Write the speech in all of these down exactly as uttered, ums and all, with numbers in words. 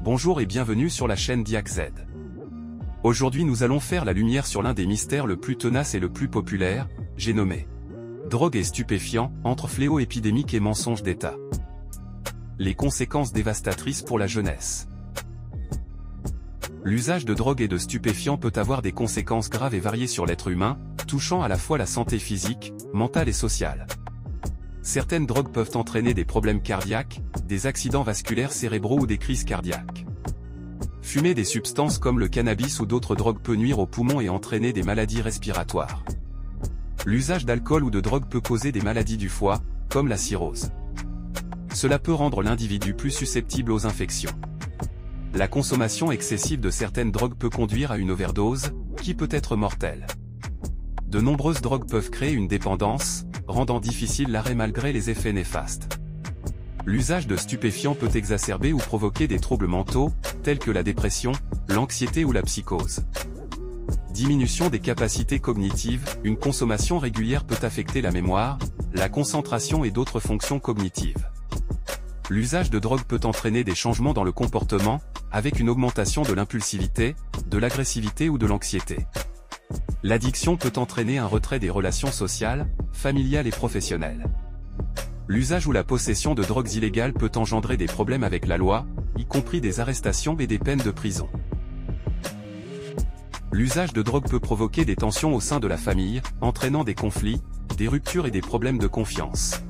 Bonjour et bienvenue sur la chaîne Diac Z. Aujourd'hui nous allons faire la lumière sur l'un des mystères le plus tenace et le plus populaire, j'ai nommé drogue et stupéfiants, entre fléau épidémique et mensonge d'État. Les conséquences dévastatrices pour la jeunesse. L'usage de drogue et de stupéfiants peut avoir des conséquences graves et variées sur l'être humain, touchant à la fois la santé physique, mentale et sociale. Certaines drogues peuvent entraîner des problèmes cardiaques, des accidents vasculaires cérébraux ou des crises cardiaques. Fumer des substances comme le cannabis ou d'autres drogues peut nuire aux poumons et entraîner des maladies respiratoires. L'usage d'alcool ou de drogue peut causer des maladies du foie, comme la cirrhose. Cela peut rendre l'individu plus susceptible aux infections. La consommation excessive de certaines drogues peut conduire à une overdose, qui peut être mortelle. De nombreuses drogues peuvent créer une dépendance, rendant difficile l'arrêt malgré les effets néfastes. L'usage de stupéfiants peut exacerber ou provoquer des troubles mentaux, tels que la dépression, l'anxiété ou la psychose. Diminution des capacités cognitives, une consommation régulière peut affecter la mémoire, la concentration et d'autres fonctions cognitives. L'usage de drogue peut entraîner des changements dans le comportement, avec une augmentation de l'impulsivité, de l'agressivité ou de l'anxiété. L'addiction peut entraîner un retrait des relations sociales, familiales et professionnelles. L'usage ou la possession de drogues illégales peut engendrer des problèmes avec la loi, y compris des arrestations et des peines de prison. L'usage de drogue peut provoquer des tensions au sein de la famille, entraînant des conflits, des ruptures et des problèmes de confiance.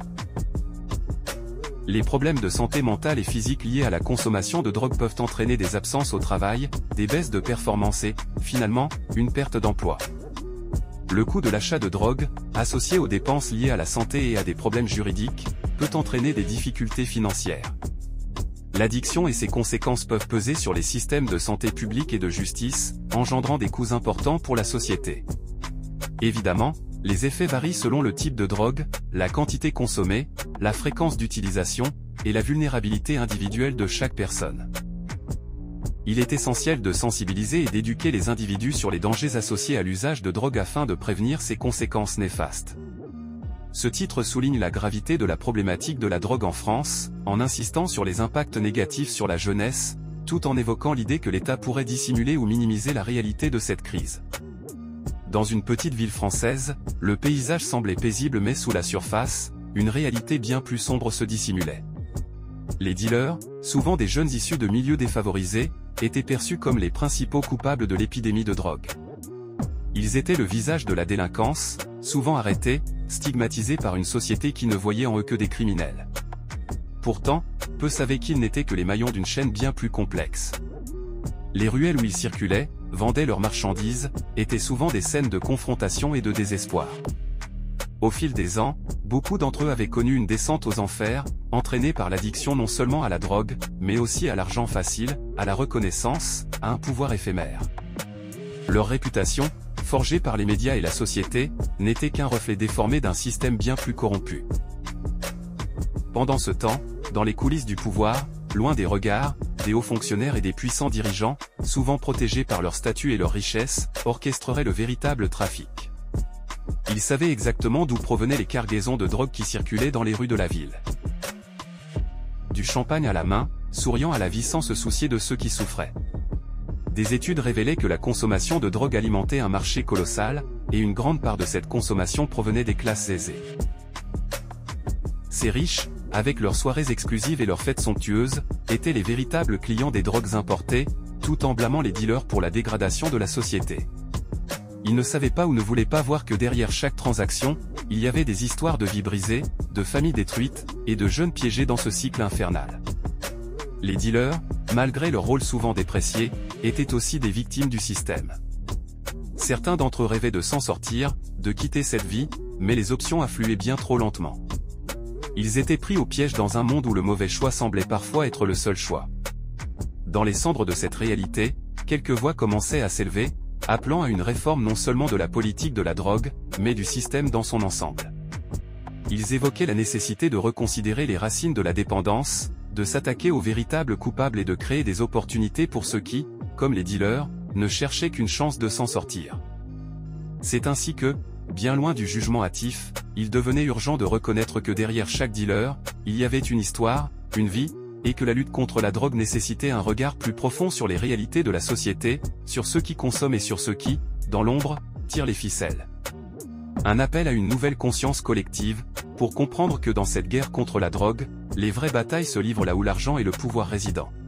Les problèmes de santé mentale et physique liés à la consommation de drogue peuvent entraîner des absences au travail, des baisses de performance et, finalement, une perte d'emploi. Le coût de l'achat de drogue, associé aux dépenses liées à la santé et à des problèmes juridiques, peut entraîner des difficultés financières. L'addiction et ses conséquences peuvent peser sur les systèmes de santé publique et de justice, engendrant des coûts importants pour la société. Évidemment, les effets varient selon le type de drogue, la quantité consommée, la fréquence d'utilisation, et la vulnérabilité individuelle de chaque personne. Il est essentiel de sensibiliser et d'éduquer les individus sur les dangers associés à l'usage de drogue afin de prévenir ses conséquences néfastes. Ce titre souligne la gravité de la problématique de la drogue en France, en insistant sur les impacts négatifs sur la jeunesse, tout en évoquant l'idée que l'État pourrait dissimuler ou minimiser la réalité de cette crise. Dans une petite ville française, le paysage semblait paisible mais sous la surface, une réalité bien plus sombre se dissimulait. Les dealers, souvent des jeunes issus de milieux défavorisés, étaient perçus comme les principaux coupables de l'épidémie de drogue. Ils étaient le visage de la délinquance, souvent arrêtés, stigmatisés par une société qui ne voyait en eux que des criminels. Pourtant, peu savaient qu'ils n'étaient que les maillons d'une chaîne bien plus complexe. Les ruelles où ils circulaient, vendaient leurs marchandises, étaient souvent des scènes de confrontation et de désespoir. Au fil des ans, beaucoup d'entre eux avaient connu une descente aux enfers, entraînée par l'addiction non seulement à la drogue, mais aussi à l'argent facile, à la reconnaissance, à un pouvoir éphémère. Leur réputation, forgée par les médias et la société, n'était qu'un reflet déformé d'un système bien plus corrompu. Pendant ce temps, dans les coulisses du pouvoir, loin des regards, des hauts fonctionnaires et des puissants dirigeants, souvent protégés par leur statut et leur richesse, orchestreraient le véritable trafic. Ils savaient exactement d'où provenaient les cargaisons de drogue qui circulaient dans les rues de la ville. Du champagne à la main, souriant à la vie sans se soucier de ceux qui souffraient. Des études révélaient que la consommation de drogue alimentait un marché colossal, et une grande part de cette consommation provenait des classes aisées. Ces riches, avec leurs soirées exclusives et leurs fêtes somptueuses, étaient les véritables clients des drogues importées, tout en blâmant les dealers pour la dégradation de la société. Ils ne savaient pas ou ne voulaient pas voir que derrière chaque transaction, il y avait des histoires de vies brisées, de familles détruites, et de jeunes piégés dans ce cycle infernal. Les dealers, malgré leur rôle souvent déprécié, étaient aussi des victimes du système. Certains d'entre eux rêvaient de s'en sortir, de quitter cette vie, mais les options affluaient bien trop lentement. Ils étaient pris au piège dans un monde où le mauvais choix semblait parfois être le seul choix. Dans les cendres de cette réalité, quelques voix commençaient à s'élever, appelant à une réforme non seulement de la politique de la drogue, mais du système dans son ensemble. Ils évoquaient la nécessité de reconsidérer les racines de la dépendance, de s'attaquer aux véritables coupables et de créer des opportunités pour ceux qui, comme les dealers, ne cherchaient qu'une chance de s'en sortir. C'est ainsi que, bien loin du jugement hâtif, il devenait urgent de reconnaître que derrière chaque dealer, il y avait une histoire, une vie, et que la lutte contre la drogue nécessitait un regard plus profond sur les réalités de la société, sur ceux qui consomment et sur ceux qui, dans l'ombre, tirent les ficelles. Un appel à une nouvelle conscience collective, pour comprendre que dans cette guerre contre la drogue, les vraies batailles se livrent là où l'argent et le pouvoir résident.